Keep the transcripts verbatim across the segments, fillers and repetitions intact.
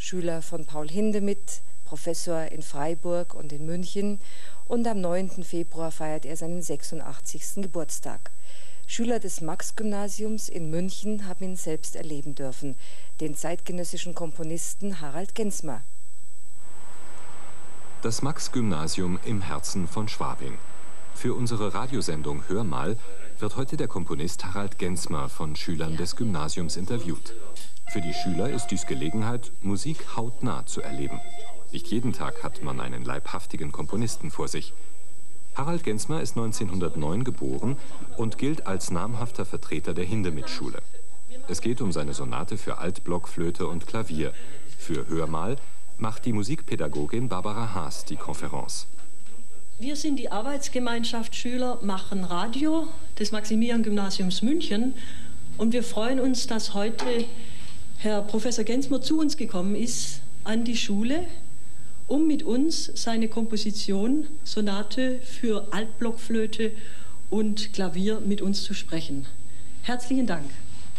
Schüler von Paul Hindemith, Professor in Freiburg und in München, und am neunten Februar feiert er seinen sechsundachtzigsten Geburtstag. Schüler des Max-Gymnasiums in München haben ihn selbst erleben dürfen, den zeitgenössischen Komponisten Harald Gensmer. Das Max-Gymnasium im Herzen von Schwabing. Für unsere Radiosendung Hör mal wird heute der Komponist Harald Gensmer von Schülern des Gymnasiums interviewt. Für die Schüler ist dies Gelegenheit, Musik hautnah zu erleben. Nicht jeden Tag hat man einen leibhaftigen Komponisten vor sich. Harald Gensmer ist neunzehnhundertneun geboren und gilt als namhafter Vertreter der Hindemith-Schule. Es geht um seine Sonate für Altblockflöte und Klavier. Für Hör mal macht die Musikpädagogin Barbara Haas die Konferenz. Wir sind die Arbeitsgemeinschaft Schüler machen Radio des Maximilian-Gymnasiums München und wir freuen uns, dass heute Herr Professor Gensmer zu uns gekommen ist an die Schule, um mit uns seine Komposition Sonate für Altblockflöte und Klavier mit uns zu sprechen. Herzlichen Dank.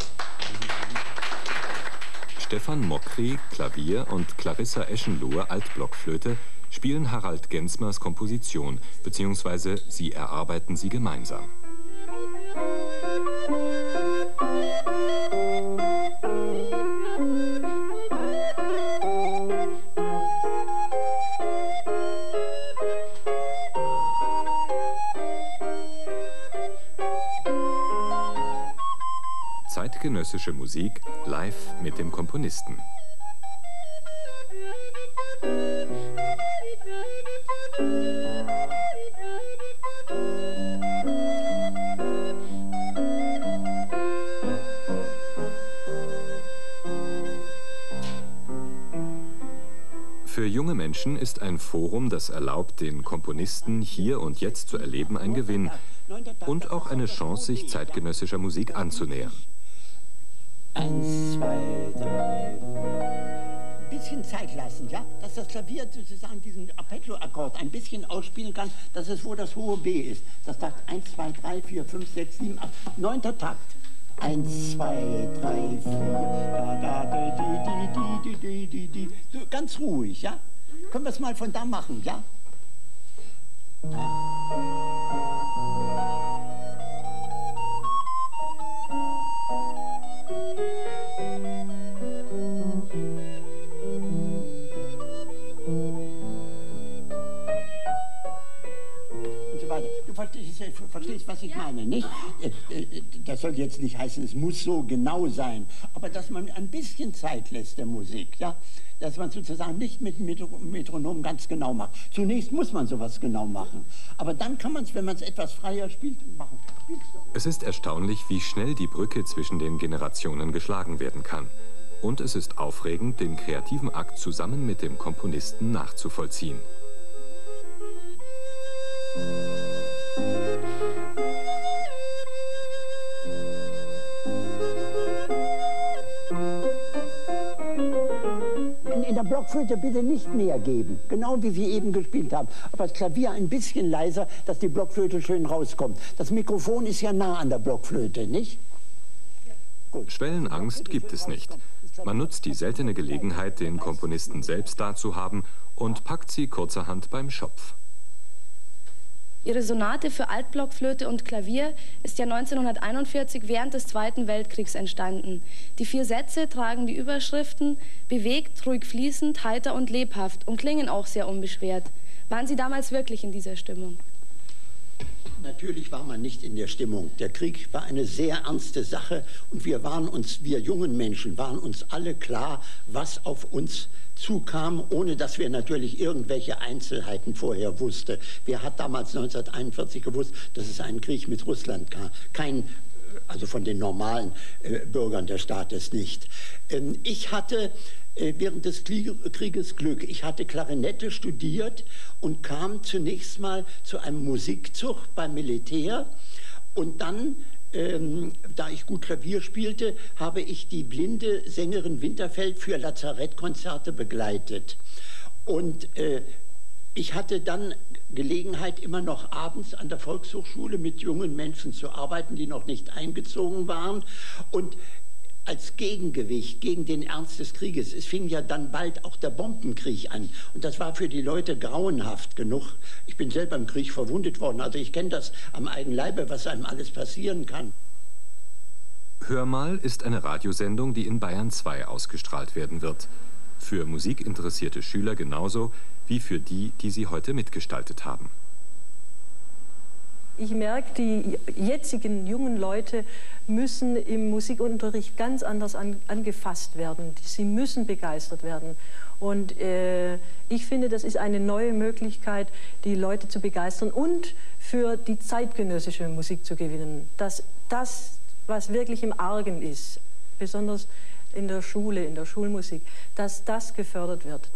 Stefan Mokri, Klavier, und Clarissa Eschenlohe, Altblockflöte, spielen Harald Gensmers Komposition, beziehungsweise sie erarbeiten sie gemeinsam. Zeitgenössische Musik live mit dem Komponisten. Für junge Menschen ist ein Forum, das erlaubt, den Komponisten hier und jetzt zu erleben, ein Gewinn und auch eine Chance, sich zeitgenössischer Musik anzunähern. Eins, zwei, drei. Ein bisschen Zeit lassen, ja? Dass das Klavier sozusagen diesen Arpeggio-Akkord ein bisschen ausspielen kann, dass es wo das hohe B ist. Das Takt eins, zwei, drei, vier, fünf, sechs, sieben, acht. Neunter Takt. eins, zwei, drei, vier. Da, da, da, di, di, di, di, di, di. Ganz ruhig, ja? Können wir es mal von da machen, ja? Du verstehst, verstehst, was ich meine, nicht? Das soll jetzt nicht heißen, es muss so genau sein, aber dass man ein bisschen Zeit lässt der Musik, ja? Dass man sozusagen nicht mit dem Metronom ganz genau macht. Zunächst muss man sowas genau machen, aber dann kann man es, wenn man es etwas freier spielt, machen. Es ist erstaunlich, wie schnell die Brücke zwischen den Generationen geschlagen werden kann. Und es ist aufregend, den kreativen Akt zusammen mit dem Komponisten nachzuvollziehen. In der Blockflöte bitte nicht mehr geben, genau wie wir eben gespielt haben. Aber das Klavier ein bisschen leiser, dass die Blockflöte schön rauskommt. Das Mikrofon ist ja nah an der Blockflöte, nicht? Gut. Schwellenangst gibt es nicht. Man nutzt die seltene Gelegenheit, den Komponisten selbst da zu haben, und packt sie kurzerhand beim Schopf. Ihre Sonate für Altblockflöte und Klavier ist ja neunzehnhunderteinundvierzig während des Zweiten Weltkriegs entstanden. Die vier Sätze tragen die Überschriften bewegt, ruhig fließend, heiter und lebhaft und klingen auch sehr unbeschwert. Waren Sie damals wirklich in dieser Stimmung? Natürlich war man nicht in der Stimmung. Der Krieg war eine sehr ernste Sache und wir waren uns, wir jungen Menschen, waren uns alle klar, was auf uns zukam, ohne dass wir natürlich irgendwelche Einzelheiten vorher wussten. Wer hat damals neunzehnhunderteinundvierzig gewusst, dass es einen Krieg mit Russland gab? Kein, also von den normalen äh, Bürgern des Staates nicht. Ähm, ich hatte äh, während des Krieges Glück. Ich hatte Klarinette studiert und kam zunächst mal zu einem Musikzug beim Militär und dann Ähm, da ich gut Klavier spielte, habe ich die blinde Sängerin Winterfeld für Lazarettkonzerte begleitet. Und äh, ich hatte dann Gelegenheit, immer noch abends an der Volkshochschule mit jungen Menschen zu arbeiten, die noch nicht eingezogen waren. Und als Gegengewicht gegen den Ernst des Krieges. Es fing ja dann bald auch der Bombenkrieg an. Und das war für die Leute grauenhaft genug. Ich bin selber im Krieg verwundet worden. Also ich kenne das am eigenen Leibe, was einem alles passieren kann. Hör mal ist eine Radiosendung, die in Bayern zwei ausgestrahlt werden wird. Für musikinteressierte Schüler genauso wie für die, die sie heute mitgestaltet haben. Ich merke, die jetzigen jungen Leute müssen im Musikunterricht ganz anders an, angefasst werden. Sie müssen begeistert werden. Und äh, ich finde, das ist eine neue Möglichkeit, die Leute zu begeistern und für die zeitgenössische Musik zu gewinnen. Dass das, was wirklich im Argen ist, besonders in der Schule, in der Schulmusik, dass das gefördert wird.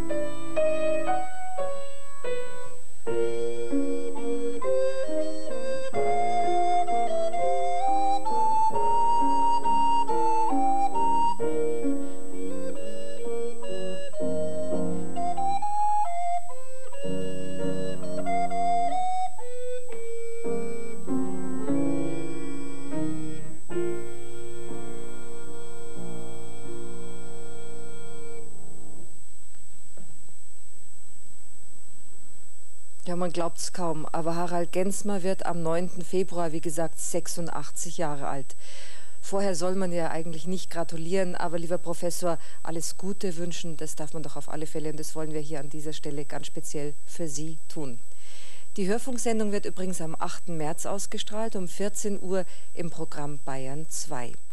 Ja, man glaubt es kaum, aber Harald Gensmer wird am neunten Februar, wie gesagt, sechsundachtzig Jahre alt. Vorher soll man ja eigentlich nicht gratulieren, aber lieber Professor, alles Gute wünschen, das darf man doch auf alle Fälle und das wollen wir hier an dieser Stelle ganz speziell für Sie tun. Die Hörfunksendung wird übrigens am achten März ausgestrahlt, um vierzehn Uhr im Programm Bayern zwei.